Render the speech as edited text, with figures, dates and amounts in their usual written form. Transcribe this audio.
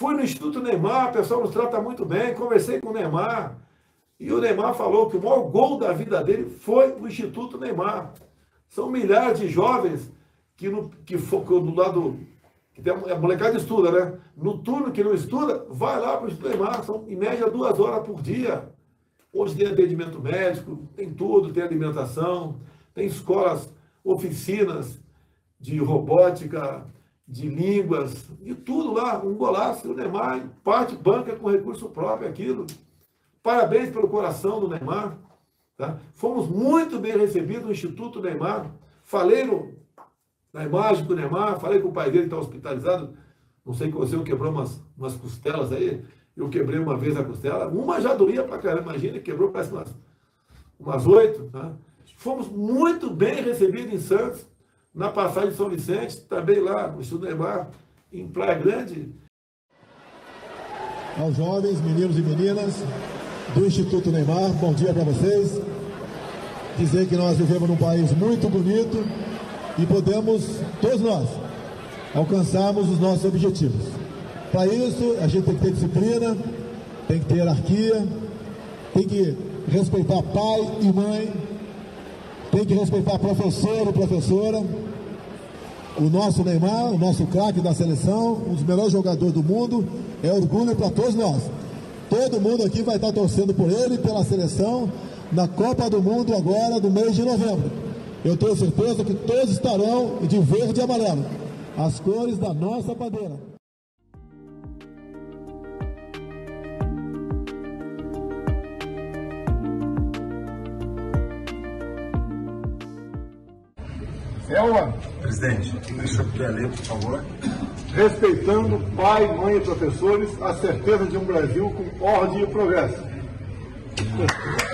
Fui no Instituto Neymar, o pessoal nos trata muito bem, conversei com o Neymar, e o Neymar falou que o maior gol da vida dele foi o Instituto Neymar. São milhares de jovens que do lado, que tem a molecada estuda, né? No turno que não estuda, vai lá para o Instituto Neymar, são em média 2 horas por dia. Hoje tem atendimento médico, tem tudo, tem alimentação, tem escolas, oficinas de robótica, de línguas, de tudo lá, um golaço. O Neymar parte, banca com recurso próprio aquilo. Parabéns pelo coração do Neymar. Tá? Fomos muito bem recebidos no Instituto Neymar. Falei na imagem do Neymar, falei com o pai dele que está hospitalizado. Não sei que você quebrou umas costelas aí. Eu quebrei uma vez a costela. Uma já doía pra caramba, imagina, quebrou parece umas 8. Tá? Fomos muito bem recebidos em Santos, na passagem de São Vicente, também lá no Instituto Neymar, em Praia Grande. Aos jovens, meninos e meninas do Instituto Neymar, bom dia para vocês. Dizer que nós vivemos num país muito bonito e podemos, todos nós, alcançarmos os nossos objetivos. Para isso, a gente tem que ter disciplina, tem que ter hierarquia, tem que respeitar pai e mãe, tem que respeitar professor e professora. O nosso Neymar, o nosso craque da seleção, um dos melhores jogadores do mundo, é orgulho para todos nós. Todo mundo aqui vai estar torcendo por ele, pela seleção, na Copa do Mundo agora, no mês de novembro. Eu tenho certeza que todos estarão de verde e amarelo, as cores da nossa bandeira. Presidente, deixa eu ler, por favor. Respeitando pai, mãe e professores, a certeza de um Brasil com ordem e progresso.